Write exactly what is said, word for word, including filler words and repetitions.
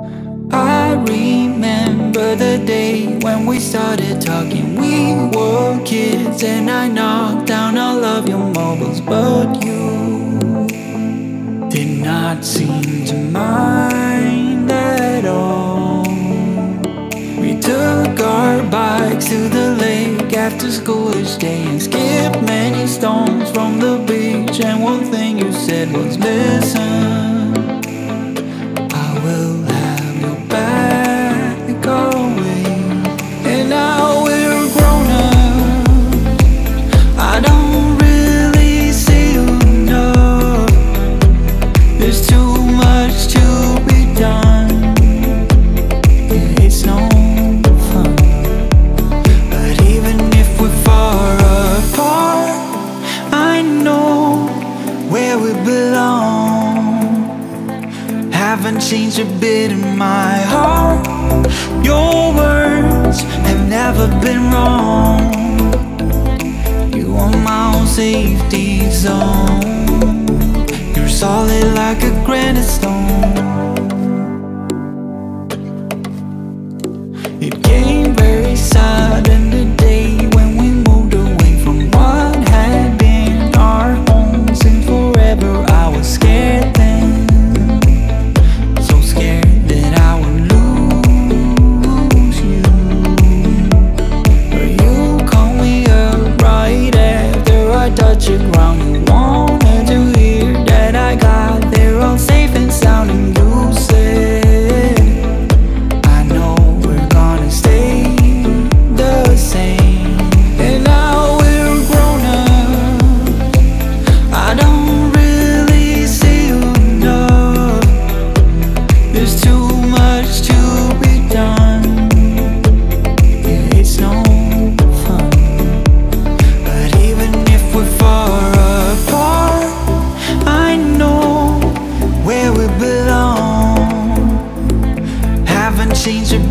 I remember the day when we started talking. We were kids and I knocked down all of your mobiles, but you did not seem to mind at all. We took our bikes to the lake after school each day and skipped many stones from the beach. And one thing you said was, listen, I will have your back always. And now we're grown up, I don't really see you enough. There's too much to be done, yeah, it's no fun. But even if we're far apart, I know where we belong. Haven't changed a bit in my heart. Your words have never been wrong. You are my own safety zone. You're solid like a granite stone. It came very sudden today when we moved away from what had been our home since forever. I was scared then, so scared that I would lose you. But you called me up right after I touched the ground. You wanted to hear that I got there all safe and sound, and you said, I know we're gonna stay the same. And now we're grown up, I don't really see you enough. There's too much to be done, yeah, it's no fun. But even if we're far apart, I know where we belong. Haven't changed a